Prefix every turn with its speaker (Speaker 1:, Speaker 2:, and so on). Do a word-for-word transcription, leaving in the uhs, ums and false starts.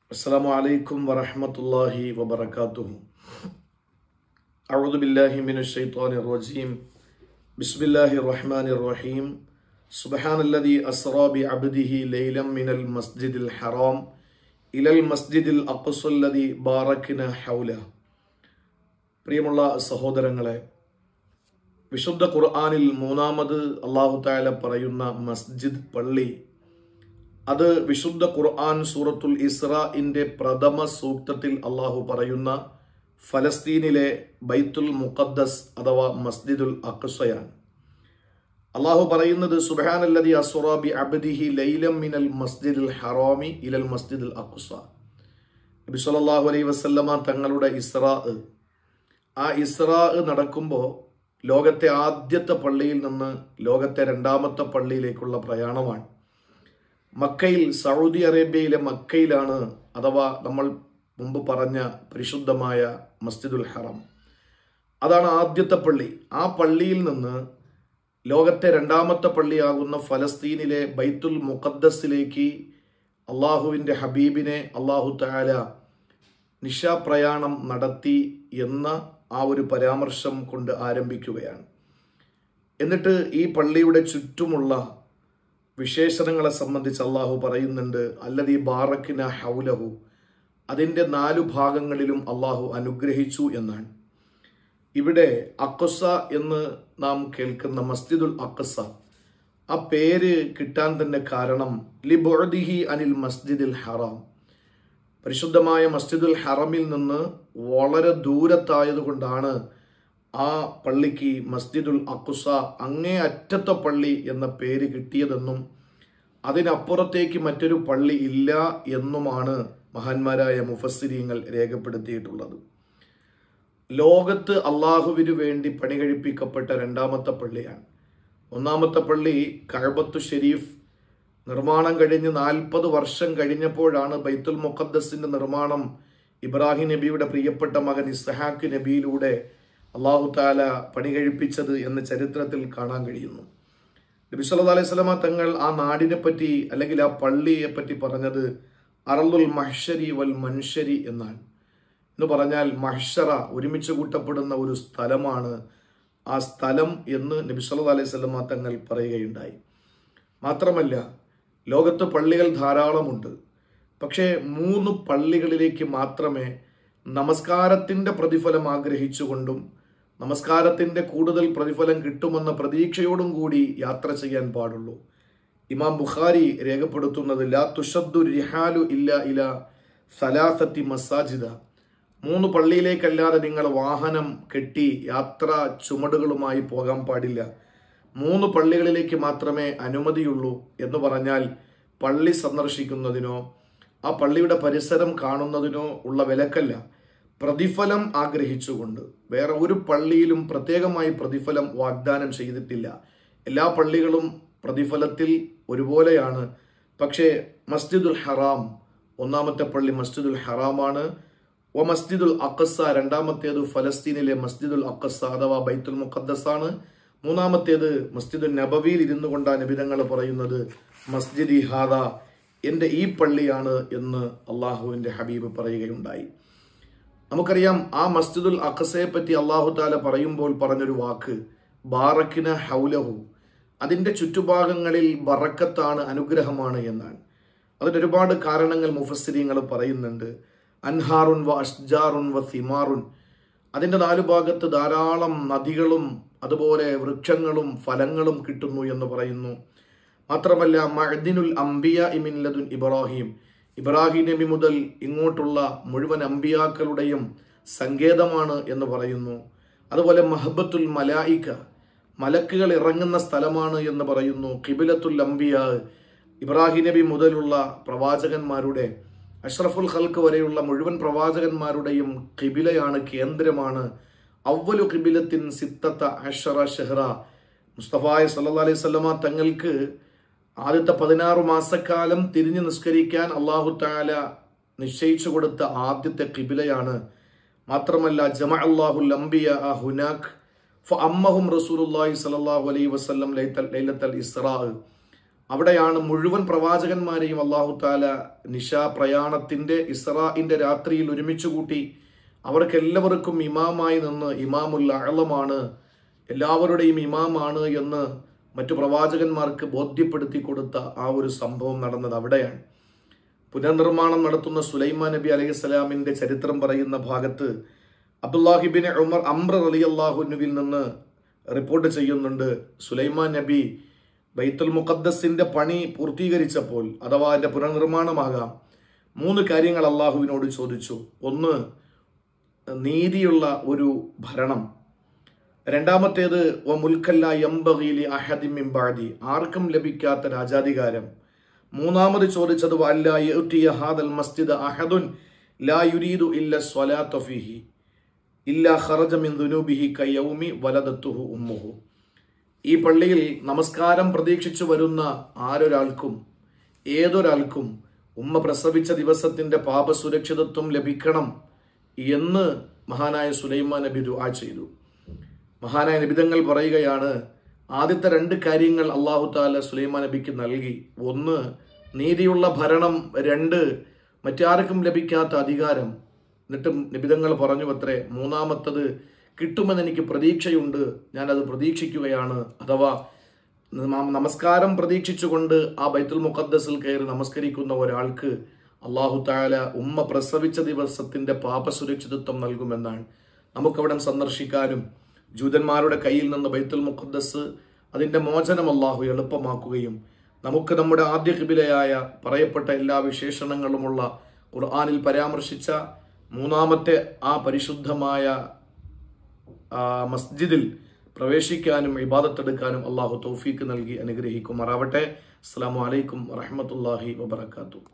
Speaker 1: Assalamu alaikum wa rahmatullahi wa barakatuh. A'udhu billahi minash shaitanir rajim. Bismillahir rahmanir rahim. Subhanalladhi asra bi 'abdihi laylan minal masjidil haram ilal masjidil aqsa alladhi barakna hawla. പ്രിയമുള്ള സഹോദരങ്ങളെ, വിശുദ്ധ ഖുർആനിൽ മൂന്നാമത് അല്ലാഹു തആല പറയുന്ന മസ്ജിദ്, പള്ളി, അത് വിശുദ്ധ ഖുർആൻ സൂറത്തുൽ ഇസ്രാഇന്റെ പ്രഥമ സൂക്തത്തിൽ അള്ളാഹു പറയുന്ന ഫലസ്തീനിലെ ബൈത്തുൽ മുഖദ്ദസ് അഥവാ മസ്ജിദുൽ അഖ്സയാണ്. അള്ളാഹു പറയുന്നത് സുബ്ഹാനല്ലദി അസ്റാ ബി അബ്ദിഹി ലൈലൻ മിനൽ മസ്ജിദിൽ ഹറാമി ഇലൽ മസ്ജിദിൽ അഖ്സ. നബി സല്ലല്ലാഹു അലൈഹി വസല്ലമ തങ്ങളുടെ ഇസ്രാ, ആ ഇസ്രാ നടക്കുമ്പോൾ ലോകത്തെ ആദ്യത്തെ പള്ളിയിൽ നിന്ന് ലോകത്തെ രണ്ടാമത്തെ പള്ളിയിലേക്കുള്ള പ്രയാണമാണ്. മക്കയിൽ, സൗദി അറേബ്യയിലെ മക്കയിലാണ്, അഥവാ നമ്മൾ മുമ്പ് പറഞ്ഞ പരിശുദ്ധമായ മസ്ജിദുൽ ഹറം. അതാണ് ആദ്യത്തെ പള്ളി. ആ പള്ളിയിൽ നിന്ന് ലോകത്തെ രണ്ടാമത്തെ പള്ളിയാകുന്ന ഫലസ്തീനിലെ ബൈത്തുൽ മുഖദ്ദസിലേക്ക് അള്ളാഹുവിൻ്റെ ഹബീബിനെ അള്ളാഹു തആല നിശാപ്രയാണം നടത്തി എന്ന ആ ഒരു പരാമർശം കൊണ്ട് ആരംഭിക്കുകയാണ്. എന്നിട്ട് ഈ പള്ളിയുടെ ചുറ്റുമുള്ള വിശേഷണങ്ങളെ സംബന്ധിച്ച് അള്ളാഹു പറയുന്നുണ്ട്, അല്ലദീ ബാറക്ന ഹൗലഹു, അതിൻ്റെ നാലു ഭാഗങ്ങളിലും അള്ളാഹു അനുഗ്രഹിച്ചു എന്നാണ്. ഇവിടെ അഖ്സ എന്ന് നാം കേൾക്കുന്ന മസ്ജിദുൽ അഖ്സ, ആ പേര് കിട്ടാൻ തന്നെ കാരണം ലിബുഅദിഹി അനിൽ മസ്ജിദിൽ ഹറാം, പരിശുദ്ധമായ മസ്ജിദുൽ ഹറമിൽ നിന്ന് വളരെ ദൂരത്തായതുകൊണ്ടാണ് ആ പള്ളിക്ക് മസ്ജിദുൽ അഖ്സ, അങ്ങേ അറ്റത്തെ പള്ളി എന്ന പേര് കിട്ടിയതെന്നും അതിനപ്പുറത്തേക്ക് മറ്റൊരു പള്ളി ഇല്ല എന്നുമാണ് മഹാന്മാരായ മുഫസ്സിരീങ്ങൾ രേഖപ്പെടുത്തിയിട്ടുള്ളത്. ലോകത്ത് അള്ളാഹുവിനു വേണ്ടി പണി കഴിപ്പിക്കപ്പെട്ട രണ്ടാമത്തെ പള്ളിയാണ്. ഒന്നാമത്തെ പള്ളി കഅബത്തു ഷരീഫ് നിർമ്മാണം കഴിഞ്ഞ് നാൽപ്പത് വർഷം കഴിഞ്ഞപ്പോഴാണ് ബൈത്തുൽ മുഖദ്ദസിന്റെ നിർമ്മാണം ഇബ്രാഹിം നബിയുടെ പ്രിയപ്പെട്ട മകൻ ഇസ്ഹാഖ് നബിയിലൂടെ അള്ളാഹു തആല പണി കഴിപ്പിച്ചത് എന്ന് ചരിത്രത്തിൽ കാണാൻ കഴിയുന്നു. നബി സല്ലല്ലാഹു അലൈഹി വസല്ലമ തങ്ങൾ ആ നാടിനെ പറ്റി, അല്ലെങ്കിൽ ആ പള്ളിയെ പറ്റി പറഞ്ഞത് അർളുൽ മഹ്ശരി വൽ മൻശരി എന്നാണ്. എന്ന് പറഞ്ഞാൽ മഹ്ശറ, ഒരുമിച്ച് കൂട്ടപ്പെടുന്ന ഒരു സ്ഥലമാണ് ആ സ്ഥലം എന്ന് നബി സല്ലല്ലാഹു അലൈഹി വസല്ലമ തങ്ങൾ പറയുകയുണ്ടായി. മാത്രമല്ല, ലോകത്ത് പള്ളികൾ ധാരാളമുണ്ട്. പക്ഷേ മൂന്ന് പള്ളികളിലേക്ക് മാത്രമേ നമസ്കാരത്തിൻ്റെ പ്രതിഫലം ആഗ്രഹിച്ചുകൊണ്ടും നമസ്കാരത്തിൻ്റെ കൂടുതൽ പ്രതിഫലം കിട്ടുമെന്ന പ്രതീക്ഷയോടും കൂടി യാത്ര ചെയ്യാൻ പാടുള്ളൂ. ഇമാം ബുഖാരി രേഖപ്പെടുത്തുന്നത് ലാ തുഷദ്ദു റിഹാലു ഇല്ല ഇല സലാസത്തി മസാജിദ, മൂന്ന് പള്ളിയിലേക്കല്ലാതെ നിങ്ങൾ വാഹനം കെട്ടി യാത്ര ചുമടുകളുമായി പോകാൻ പാടില്ല. മൂന്ന് പള്ളികളിലേക്ക് മാത്രമേ അനുമതിയുള്ളൂ എന്ന് പറഞ്ഞാൽ പള്ളി സന്ദർശിക്കുന്നതിനോ ആ പള്ളിയുടെ പരിസരം കാണുന്നതിനോ ഉള്ള വിലക്കല്ല, പ്രതിഫലം ആഗ്രഹിച്ചുകൊണ്ട്. വേറെ ഒരു പള്ളിയിലും പ്രത്യേകമായി പ്രതിഫലം വാഗ്ദാനം ചെയ്തിട്ടില്ല. എല്ലാ പള്ളികളും പ്രതിഫലത്തിൽ ഒരുപോലെയാണ്. പക്ഷേ മസ്ജിദുൽ ഹറാം, ഒന്നാമത്തെ പള്ളി മസ്ജിദുൽ ഹറാമാണ്. വ മസ്ജിദുൽ അഖ്സ, രണ്ടാമത്തേത് ഫലസ്തീനിലെ മസ്ജിദുൽ അഖ്സ അഥവാ ബൈത്തുൽ മുഖദ്ദസ് ആണ്. മൂന്നാമത്തേത് മസ്ജിദുൽ നബവിയിൽ ഇരുന്നു കൊണ്ടാണ് നബി തങ്ങൾ പറയുന്നത് മസ്ജിദി ഹാദ, എൻ്റെ ഈ പള്ളിയാണ് എന്ന് അള്ളാഹുവിൻ്റെ ഹബീബ് പറയുകയുണ്ടായി. നമുക്കറിയാം, ആ മസ്ജിദുൽ അഖ്സയെ പറ്റി അള്ളാഹു തആല പറയുമ്പോൾ പറഞ്ഞൊരു വാക്ക് ബാറക്ന ഹൗലഹു, അതിൻ്റെ ചുറ്റുഭാഗങ്ങളിൽ ബറക്കത്താണ്, അനുഗ്രഹമാണ് എന്നാണ്. അതിന് ഒരുപാട് കാരണങ്ങൾ മുഫസ്സിരീങ്ങൾ പറയുന്നുണ്ട്. അൻഹാറുൻ വ അഷ്ജാറുൻ വ സിമാറുൻ, അതിൻ്റെ നാലു ഭാഗത്ത് ധാരാളം നദികളും അതുപോലെ വൃക്ഷങ്ങളും ഫലങ്ങളും കിട്ടുന്നു എന്ന് പറയുന്നു. മാത്രമല്ല, മഅദിനുൽ അംബിയ മിൻ ലദുൻ ഇബ്രാഹിം, ഇബ്രാഹിം നബി മുതൽ ഇങ്ങോട്ടുള്ള മുഴുവൻ അംബിയാക്കളുടെയും സങ്കേതമാണ് എന്ന് പറയുന്നു. അതുപോലെ മഹബത്തുൽ മലായിക, മലക്കുകൾ ഇറങ്ങുന്ന സ്ഥലമാണ് എന്ന് പറയുന്നു. ഖിബിലത്തുൽ അംബിയ, ഇബ്രാഹിം നബി മുതലുള്ള പ്രവാചകന്മാരുടെ, അഷ്റഫുൽ ഖൽക്ക് വരെയുള്ള മുഴുവൻ പ്രവാചകന്മാരുടെയും ഖിബിലയാണ്, കേന്ദ്രമാണ്. അവ്വലു ഖിബിലത്തിൻ സിത്തത്ത അശ്റ ഷഹ്റ, മുസ്തഫായ സല്ലല്ലാഹു അലൈഹി വസല്ലമ തങ്ങൾക്ക് ആദ്യത്തെ പതിനാറ് മാസക്കാലം തിരിഞ്ഞു നിസ്കരിക്കാൻ അള്ളാഹു തആല നിശ്ചയിച്ചു കൊടുത്ത ആദ്യത്തെ ഖിബിലയാണ്. മാത്രമല്ല, ജമഅ അല്ലാഹുൽ അംബിയ ഹുനാക് ഫഅമ്മഹും റസൂലുള്ളാഹി സ്വല്ലല്ലാഹു അലൈഹി വസല്ലം ലൈലത്തുൽ ഇസ്റാ, അവിടെയാണ് മുഴുവൻ പ്രവാചകന്മാരെയും അല്ലാഹു തആല നിശാ പ്രയാണത്തിന്റെ ഇസ്രാഇന്റെ രാത്രിയിൽ ഒരുമിച്ച് കൂട്ടി അവർക്കെല്ലാവർക്കും ഇമാമായി നിന്ന് ഇമാമുൽ അഅ്ലമാണ്, എല്ലാവരുടെയും ഇമാമാണ് എന്ന് മറ്റു പ്രവാചകന്മാർക്ക് ബോധ്യപ്പെടുത്തി കൊടുത്ത ആ ഒരു സംഭവം നടന്നത് അവിടെയാണ്. പുനർനിർമ്മാണം നടത്തുന്ന സുലൈമാൻ നബി അലൈഹിസ്സലാമിന്റെ ചരിത്രം പറയുന്ന ഭാഗത്ത് അബ്ദുല്ലാഹിബിൻ ഉമർ അംർ റളിയല്ലാഹു അൻഹുവിൽ നിന്ന് റിപ്പോർട്ട് ചെയ്യുന്നുണ്ട്, സുലൈമാൻ നബി ബൈത്തുൽ മുഖദ്ദസിന്റെ പണി പൂർത്തീകരിച്ചപ്പോൾ, അഥവാ അതിന്റെ പുനർനിർമ്മാണമാകാം, മൂന്ന് കാര്യങ്ങൾ അള്ളാഹുവിനോട് ചോദിച്ചു. ഒന്ന്, നീതിയുള്ള ഒരു ഭരണം. രണ്ടാമത്തേത് വ മുൽക്കല്ല യംബഗി ലി അഹദിൻ മിൻ ബഅദി, ആർക്കും ലഭിക്കാത്ത രാജാധികാരം. മൂന്നാമത് ചോദിച്ചത് വഅല്ലാ യഅ്തിയ ഹാദൽ മസ്ജിദ അഹദുൻ ലാ യുരീദു ഇല്ല സ്വലാത്ത ഫീഹി ഇല്ലാ ഖറജ മിൻ ദുനൂബിഹി കയൗമി വലദത്തുഹു ഉമ്മുഹു. ഈ പള്ളിയിൽ നമസ്കാരം പ്രതീക്ഷിച്ചു വരുന്ന ആരൊരാൾക്കും ഏതൊരാൾക്കും ഉമ്മ പ്രസവിച്ച ദിവസത്തിന്റെ പാപസുരക്ഷിതത്വം ലഭിക്കണം എന്ന് മഹാനായ സുലൈമാൻ നബി ദുആ ചെയ്തു. മഹാനായ നബിതങ്ങൾ പറയുകയാണ്, ആദ്യത്തെ രണ്ട് കാര്യങ്ങൾ അല്ലാഹു തആല സുലൈമാൻ നബിക്ക് നൽകി. ഒന്ന്, നീതിയുള്ള ഭരണം. രണ്ട്, മറ്റാർക്കും ലഭിക്കാത്ത അധികാരം. എന്നിട്ടും നബിതങ്ങൾ പറഞ്ഞു അത്രേ, മൂന്നാമത്തത് കിട്ടുമെന്ന് എനിക്ക് പ്രതീക്ഷയുണ്ട്, ഞാനത് പ്രതീക്ഷിക്കുകയാണ്. അഥവാ നമസ്കാരം പ്രതീക്ഷിച്ചുകൊണ്ട് ആ ബൈത്തുൽ മുഖദ്ദസിൽ കയറി നമസ്കരിക്കുന്ന ഒരാൾക്ക് അല്ലാഹു തആല ഉമ്മ പ്രസവിച്ച ദിവസത്തിന്റെ പാപസുരക്ഷിതത്വം നൽകുമെന്നാണ്. നമുക്കവിടെ സന്ദർശിക്കാനും ജൂതന്മാരുടെ കയ്യിൽ നിന്ന് ബൈത്തുൽ മുഖദ്ദസ് അതിന്റെ മോചനം അല്ലാഹു എളുപ്പമാക്കുകയും നമുക്ക് നമ്മുടെ ആദ്യ ഖിബിലയായ പറയപ്പെട്ട എല്ലാ വിശേഷണങ്ങളുമുള്ള ഖുർആനിൽ പരാമർശിച്ച മൂന്നാമത്തെ ആ പരിശുദ്ധമായ മസ്ജിദിൽ പ്രവേശിക്കാനും ഇബാദത്തെടുക്കാനും അല്ലാഹു തൗഫീക്ക് നൽകി അനുഗ്രഹിക്കുമാറാവട്ടെ. അസ്സലാമു അലൈക്കും വറഹ്മത്തുള്ളാഹി വബറകാതുഹു.